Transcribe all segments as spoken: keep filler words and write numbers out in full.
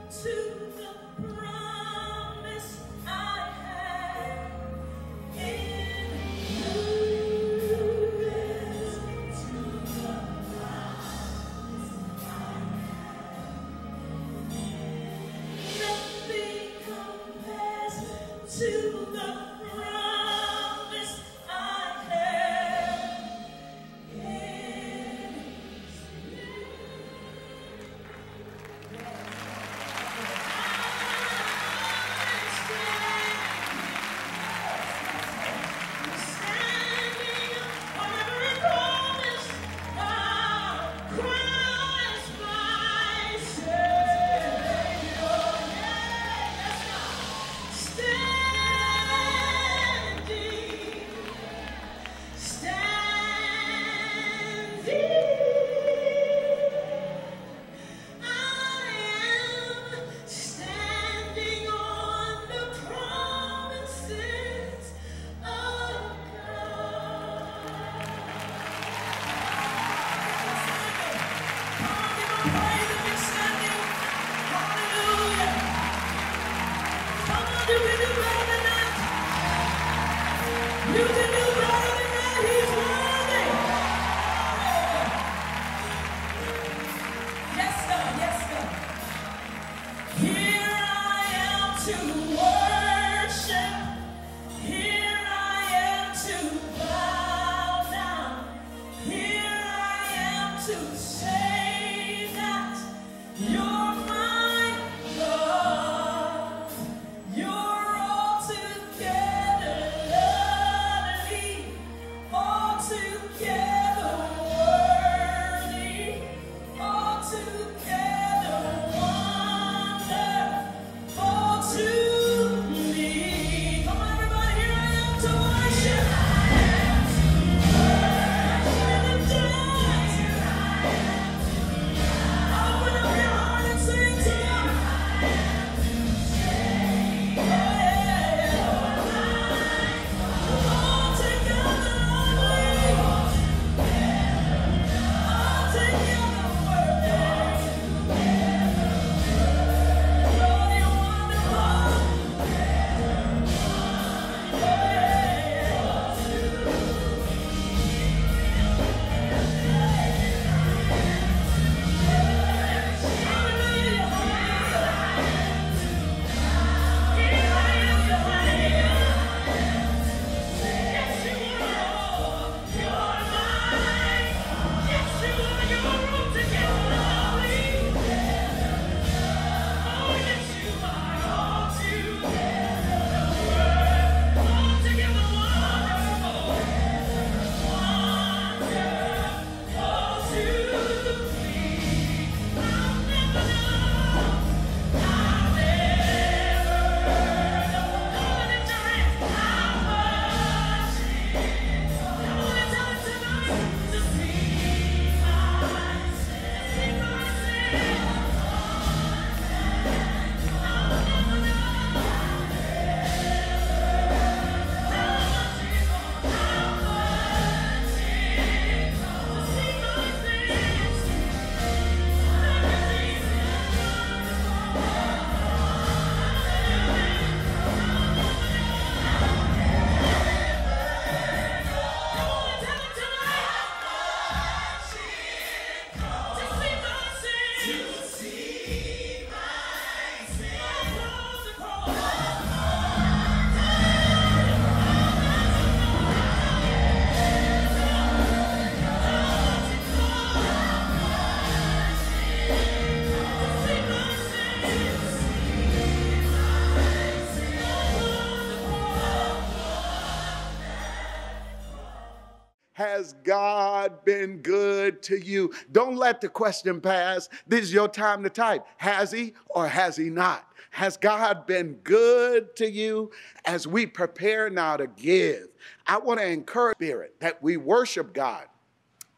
Has God been good to you? Don't let the question pass. This is your time to type. Has he or has he not? Has God been good to you? As we prepare now to give, I want to encourage spirit that we worship God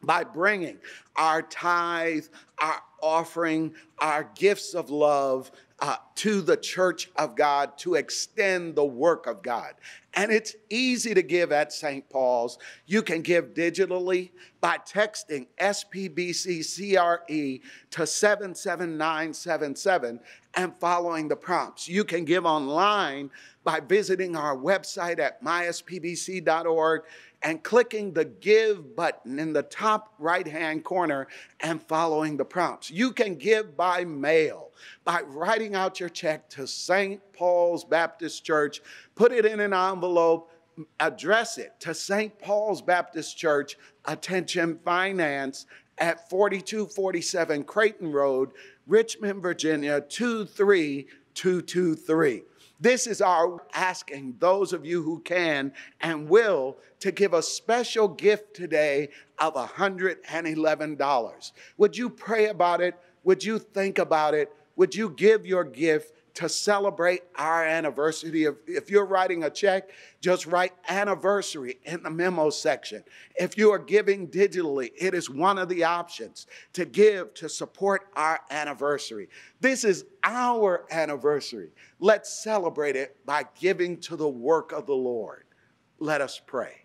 by bringing our tithe, our offering, our gifts of love uh, to the church of God to extend the work of God. And it's easy to give at Saint Paul's. You can give digitally by texting S P B C C R E to seven seven nine seven seven and following the prompts. You can give online by visiting our website at my s p b c dot org and clicking the Give button in the top right-hand corner and following the prompts. You can give by mail by writing out your check to Saint Paul's Baptist Church, put it in an envelope, address it to Saint Paul's Baptist Church, Attention Finance, at forty-two forty-seven Creighton Road, Richmond, Virginia, two three two two three. This is our asking those of you who can and will to give a special gift today of one hundred eleven dollars. Would you pray about it? Would you think about it? Would you give your gift to celebrate our anniversary? If, if you're writing a check, just write anniversary in the memo section. If you are giving digitally, it is one of the options to give to support our anniversary. This is our anniversary. Let's celebrate it by giving to the work of the Lord. Let us pray.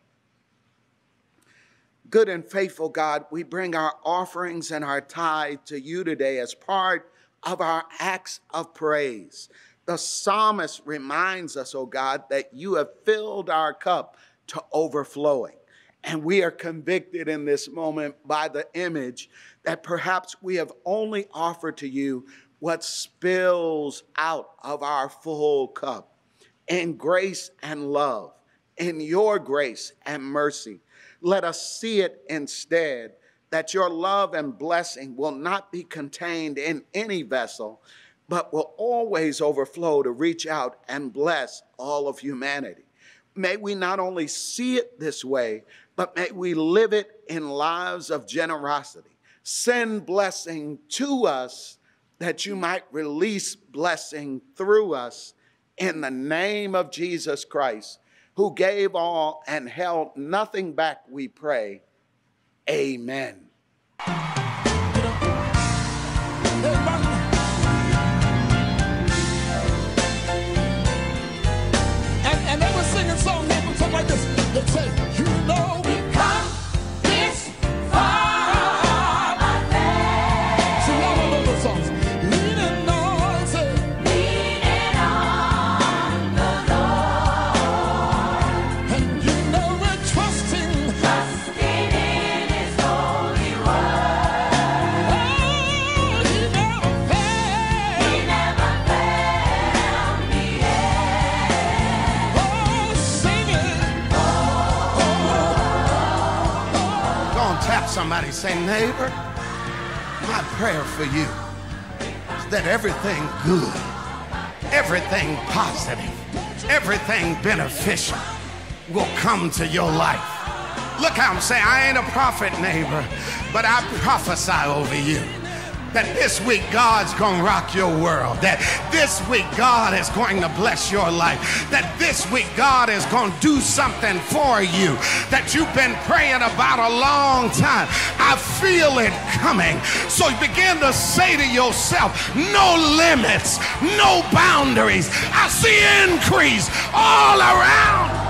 Good and faithful God, we bring our offerings and our tithe to you today as part of our acts of praise. The psalmist reminds us, oh God, that you have filled our cup to overflowing. And we are convicted in this moment by the image that perhaps we have only offered to you what spills out of our full cup. In grace and love, in your grace and mercy, let us see it instead that your love and blessing will not be contained in any vessel, but will always overflow to reach out and bless all of humanity. May we not only see it this way, but may we live it in lives of generosity. Send blessing to us that you might release blessing through us in the name of Jesus Christ, who gave all and held nothing back, we pray. Amen. And, and they were singing a song something like this. They say, you know we've come this far by faith. So y'all know those songs. Leaning on, say, leaning on the Lord. And you know we're trusting, trusting in his holy word. Oh, he never failed. He never failed me yet. Oh, sing it. Go and tap somebody, say, neighbor, my prayer for you is that everything good, everything positive, everything beneficial will come to your life. Look how I'm saying, I ain't a prophet, neighbor, but I prophesy over you that this week God's gonna rock your world, that this week God is going to bless your life, that this week God is gonna do something for you that you've been praying about a long time. I feel it coming. So you begin to say to yourself, no limits, no boundaries. I see increase all around.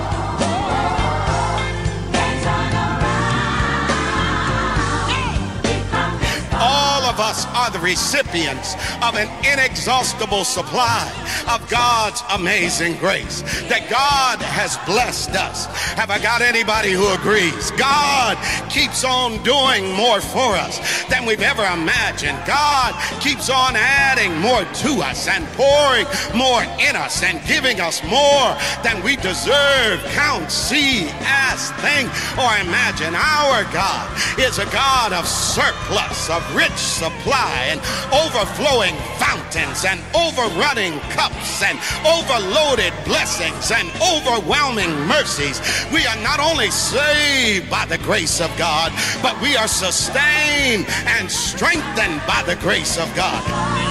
All of us are the recipients of an inexhaustible supply of God's amazing grace, that God has blessed us. Have I got anybody who agrees? God keeps on doing more for us than we've ever imagined. God keeps on adding more to us and pouring more in us and giving us more than we deserve, count, see, ask, think, or imagine. Our God is a God of surplus, of rich supply and overflowing fountains and overrunning cups and overloaded blessings and overwhelming mercies. We are not only saved by the grace of God, but we are sustained and strengthened by the grace of God.